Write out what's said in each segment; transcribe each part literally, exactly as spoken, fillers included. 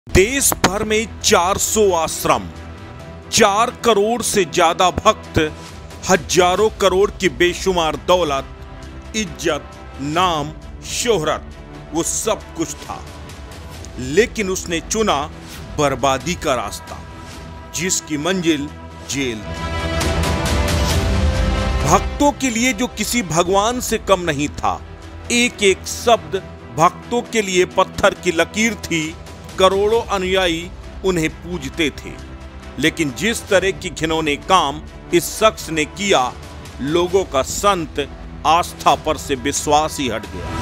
देश भर में चार सौ आश्रम, चार करोड़ से ज्यादा भक्त, हजारों करोड़ की बेशुमार दौलत, इज्जत, नाम, शोहरत, वो सब कुछ था। लेकिन उसने चुना बर्बादी का रास्ता, जिसकी मंजिल जेल थी। भक्तों के लिए जो किसी भगवान से कम नहीं था, एक एक शब्द भक्तों के लिए पत्थर की लकीर थी। करोड़ों अनुयायी उन्हें पूजते थे, लेकिन जिस तरह की घिनौने काम इस शख्स ने किया, लोगों का संत आस्था पर से विश्वास ही हट गया।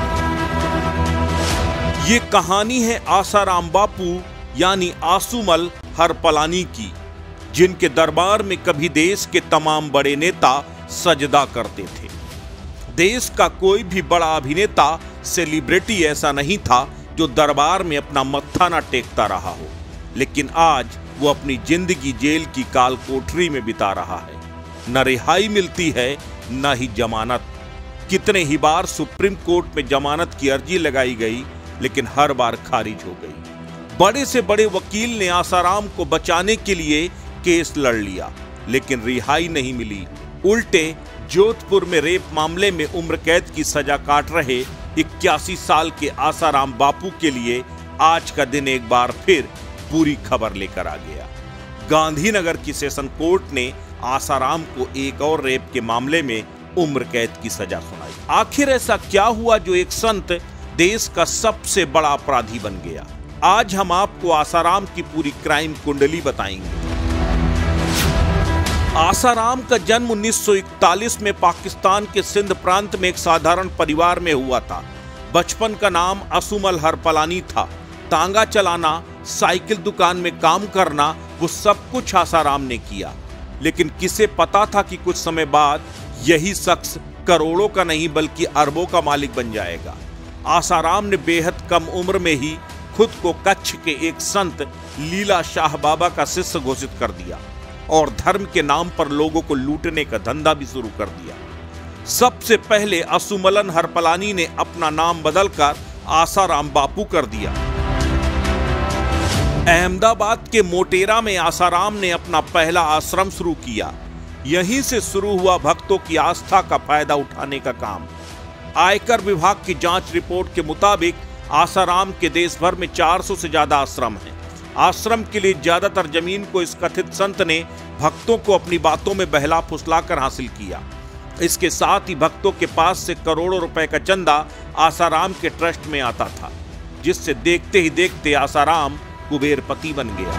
ये कहानी है आसाराम बापू यानी आसुमल हरपलानी की, जिनके दरबार में कभी देश के तमाम बड़े नेता सजदा करते थे। देश का कोई भी बड़ा अभिनेता, सेलिब्रिटी ऐसा नहीं था जो दरबार में अपना मत्था ना टेकता रहा हो, लेकिन आज वो अपनी जिंदगी जेल की काल कोठरी में बिता रहा है। न रिहाई मिलती है, न ही जमानत। कितने ही बार सुप्रीम कोर्ट में जमानत की अर्जी लगाई गई, लेकिन हर बार खारिज हो गई। बड़े से बड़े वकील ने आसाराम को बचाने के लिए केस लड़ लिया, लेकिन रिहाई नहीं मिली। उल्टे जोधपुर में रेप मामले में उम्र कैद की सजा काट रहे इक्यासी साल के आसाराम बापू के लिए आज का दिन एक बार फिर बुरी खबर लेकर आ गया। गांधीनगर की सेशन कोर्ट ने आसाराम को एक और रेप के मामले में उम्र कैद की सजा सुनाई। आखिर ऐसा क्या हुआ जो एक संत देश का सबसे बड़ा अपराधी बन गया? आज हम आपको आसाराम की पूरी क्राइम कुंडली बताएंगे। आसाराम का जन्म उन्नीस सौ इकतालीस में पाकिस्तान के सिंध प्रांत में एक साधारण परिवार में हुआ था। बचपन का नाम आसुमल हरपलानी था। तांगा चलाना, साइकिल दुकान में काम करना, वो सब कुछ आसाराम ने किया। लेकिन किसे पता था कि कुछ समय बाद यही शख्स करोड़ों का नहीं बल्कि अरबों का मालिक बन जाएगा। आसाराम ने बेहद कम उम्र में ही खुद को कच्छ के एक संत लीला शाह बाबा का शिष्य घोषित कर दिया और धर्म के नाम पर लोगों को लूटने का धंधा भी शुरू कर दिया। सबसे पहले आसुमलन हरपलानी ने अपना नाम बदलकर आसाराम बापू कर दिया। अहमदाबाद के मोटेरा में आसाराम ने अपना पहला आश्रम शुरू किया। यहीं से शुरू हुआ भक्तों की आस्था का फायदा उठाने का काम। आयकर विभाग की जांच रिपोर्ट के मुताबिक आसाराम के देश भर में चार सौ से ज्यादा आश्रम हैं। आश्रम के लिए ज्यादातर जमीन को इस कथित संत ने भक्तों को अपनी बातों में बहला फुसलाकर हासिल किया। इसके साथ ही भक्तों के पास से करोड़ों रुपए का चंदा आसाराम के ट्रस्ट में आता था, जिससे देखते ही देखते आसाराम कुबेरपति बन गया।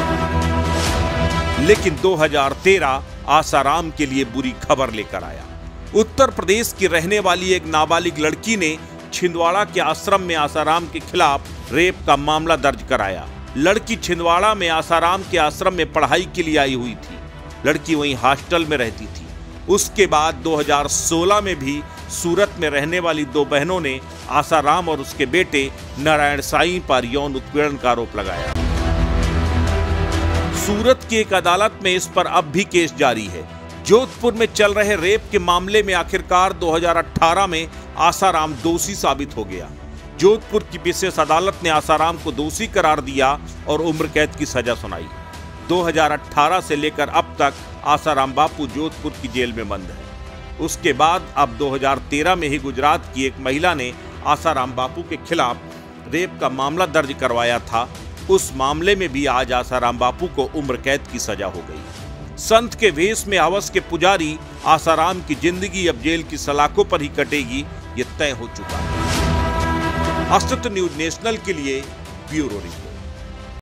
लेकिन दो हज़ार तेरह आसाराम के लिए बुरी खबर लेकर आया। उत्तर प्रदेश की रहने वाली एक नाबालिग लड़की ने छिंदवाड़ा के आश्रम में आसाराम के खिलाफ रेप का मामला दर्ज कराया। लड़की छिंदवाड़ा में आसाराम के आश्रम में पढ़ाई के लिए आई हुई थी। लड़की वहीं हॉस्टल में रहती थी। उसके बाद दो हज़ार सोलह में भी सूरत में रहने वाली दो बहनों ने आसाराम और उसके बेटे नारायण साईं पर यौन उत्पीड़न का आरोप लगाया। सूरत की एक अदालत में इस पर अब भी केस जारी है। जोधपुर में चल रहे रेप के मामले में आखिरकार दो हज़ार अठारह में आसाराम दोषी साबित हो गया। जोधपुर की विशेष अदालत ने आसाराम को दोषी करार दिया और उम्र कैद की सजा सुनाई। दो हज़ार अठारह से लेकर अब तक आसाराम बापू जोधपुर की जेल में बंद है। उसके बाद अब दो हज़ार तेरह में ही गुजरात की एक महिला ने आसाराम बापू के खिलाफ रेप का मामला दर्ज करवाया था। उस मामले में भी आज आसाराम बापू को उम्र कैद की सजा हो गई। संत के वेश में हवस के पुजारी आसाराम की जिंदगी अब जेल की सलाखों पर ही कटेगी, ये तय हो चुका है। अस्तित्व न्यूज नेशनल के लिए ब्यूरो रिपोर्ट।